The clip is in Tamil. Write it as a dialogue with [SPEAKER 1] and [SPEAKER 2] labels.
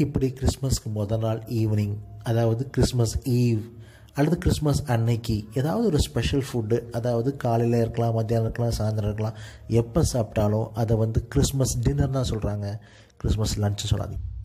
[SPEAKER 1] இப்படி கிறிஸ்மஸ்க்கு முதல் நாள் ஈவினிங், அதாவது கிறிஸ்மஸ் ஈவ் அல்லது கிறிஸ்மஸ் அன்னைக்கு ஏதாவது ஒரு ஸ்பெஷல் ஃபுட்டு, அதாவது காலையில் இருக்கலாம், மத்தியானம் இருக்கலாம், சாயந்தரம் இருக்கலாம், எப்போ சாப்பிட்டாலும் அதை கிறிஸ்மஸ் டின்னர் தான் சொல்கிறாங்க, கிறிஸ்மஸ் லன்ச்சு சொல்லாதீங்க.